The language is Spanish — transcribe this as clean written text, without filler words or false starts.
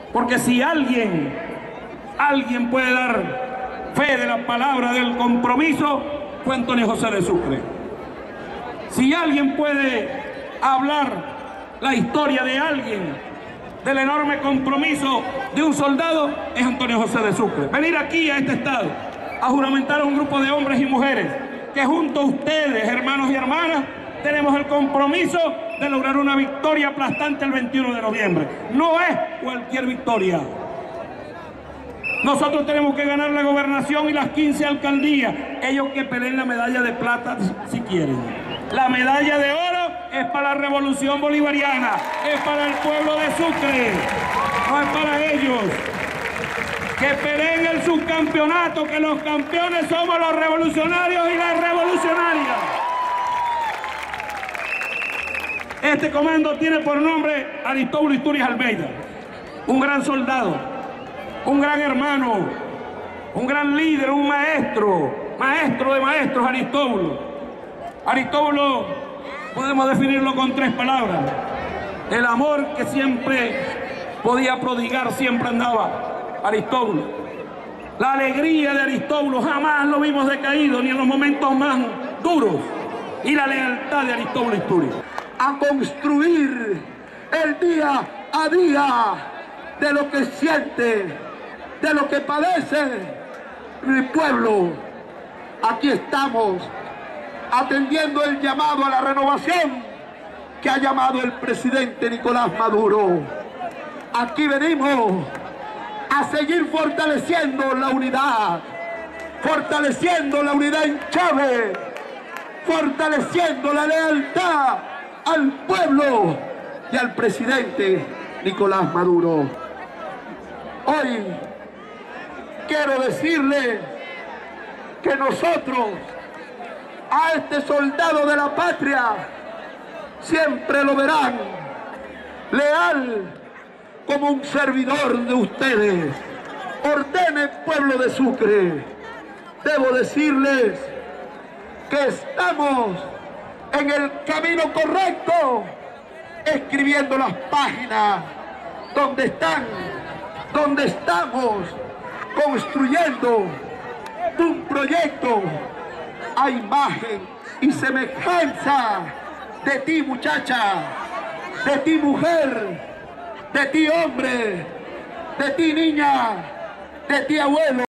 Porque si alguien puede dar fe de la palabra del compromiso, fue Antonio José de Sucre. Si alguien puede hablar la historia de alguien, del enorme compromiso de un soldado, es Antonio José de Sucre. Venir aquí a este estado a juramentar a un grupo de hombres y mujeres que junto a ustedes, hermanos y hermanas, tenemos el compromiso de lograr una victoria aplastante el 21 de noviembre. No es cualquier victoria. Nosotros tenemos que ganar la gobernación y las 15 alcaldías. Ellos que peleen la medalla de plata si quieren. La medalla de oro es para la revolución bolivariana, es para el pueblo de Sucre, no es para ellos. Que peleen el subcampeonato, que los campeones somos los revolucionarios y las revolucionarias. Este comando tiene por nombre Aristóbulo Isturiz Almeida, un gran soldado, un gran hermano, un gran líder, un maestro de maestros, Aristóbulo. Aristóbulo podemos definirlo con 3 palabras. El amor que siempre podía prodigar, siempre andaba Aristóbulo. La alegría de Aristóbulo, jamás lo vimos decaído, ni en los momentos más duros. Y la lealtad de Aristóbulo Isturiz. A construir el día a día de lo que siente, de lo que padece mi pueblo. Aquí estamos atendiendo el llamado a la renovación que ha llamado el presidente Nicolás Maduro. Aquí venimos a seguir fortaleciendo la unidad en Chávez, fortaleciendo la lealtad al pueblo y al presidente Nicolás Maduro. Hoy quiero decirle que nosotros a este soldado de la patria siempre lo verán leal como un servidor de ustedes. Ordene, pueblo de Sucre, debo decirles que estamos en el camino correcto, escribiendo las páginas donde estamos construyendo un proyecto a imagen y semejanza de ti, muchacha, de ti, mujer, de ti, hombre, de ti, niña, de ti, abuelo.